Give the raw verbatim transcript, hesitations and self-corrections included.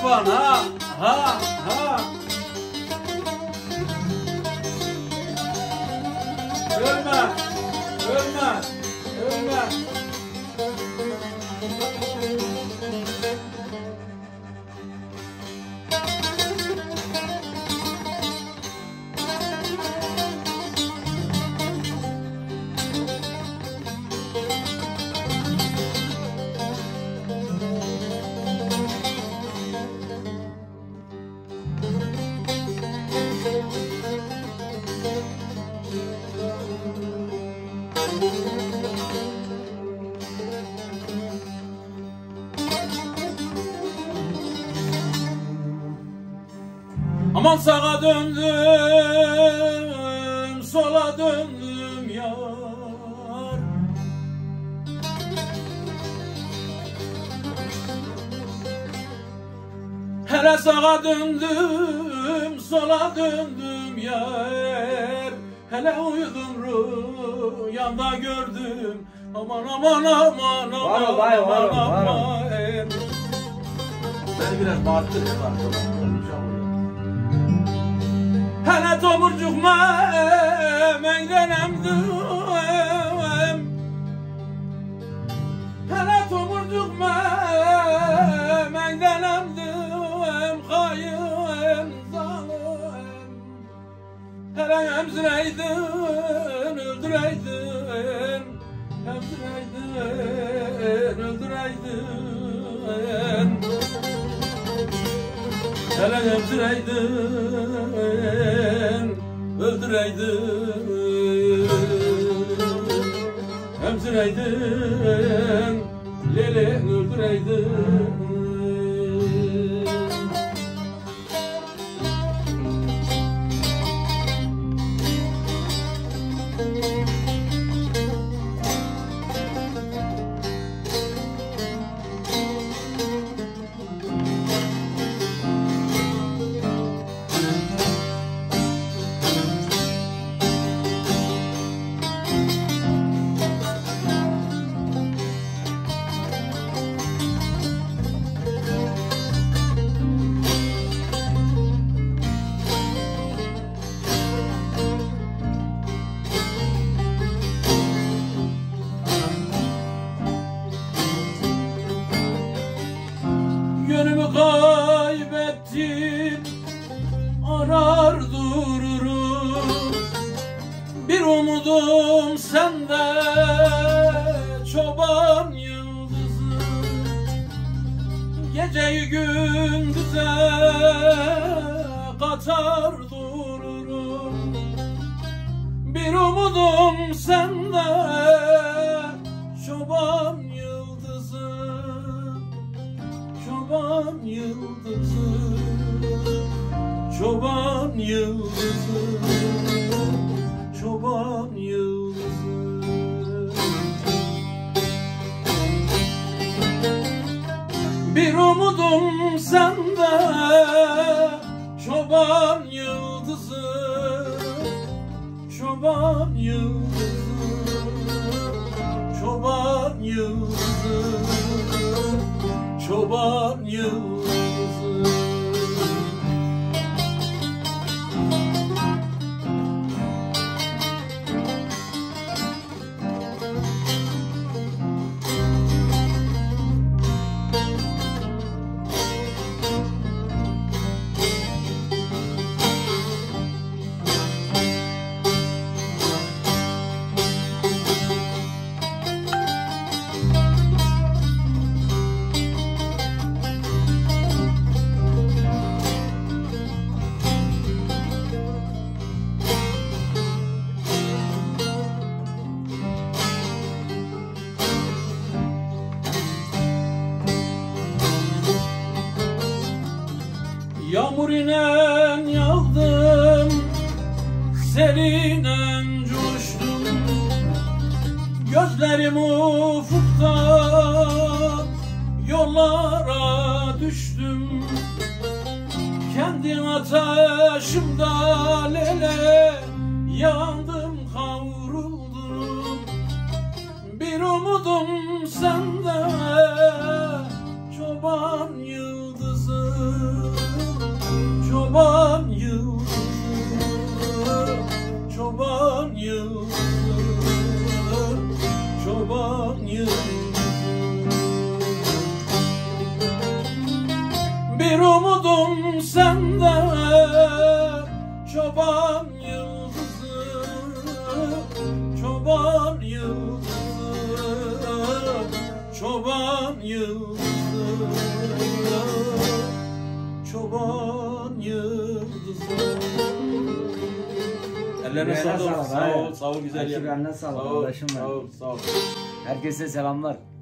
çoban ha ha ha. Ölme, ölme, ölme. Aman sağa döndüm, sola döndüm yar. Hele sağa döndüm, sola döndüm yar. Hele uyudum rüyamda gördüm. Aman aman aman aman aman aman aman. Beni biraz bağırttır ya. Hele tomurcuk memenden emdim. Hele tomurcuk memenden emdim. Kayın zalim. Hele emzireydin, öldüreydin. Emzireydin, öldüreydin. Hele emzireydin, öldüreydin. Emzireydin, lele öldüreydin. Yönümü kaybettim, arar dururum. Bir umudum sende, çoban yıldızı. Geceyi gündüze katar dururum. Bir umudum sende, çoban yıldızı. Çoban yıldızı, çoban yıldızı, çoban yıldızı. Bir umudum sende, çoban yıldızı, çoban yıldızı, çoban yıldızı. Çoban yıldızı. Yağmur inen yağdım, serinen coştum. Gözlerim ufukta, yollara düştüm. Kendi ateşimde lele, yandım kavruldum. Bir umudum sende, çoban yıldızı. Ellerine Ellerine sağlık. sağlık, Sağ ol, evet. sağ ol güzel Ekiblerine sağlık, Sağ ol, kardeşim benim. sağ ol, sağ ol. Herkese selamlar.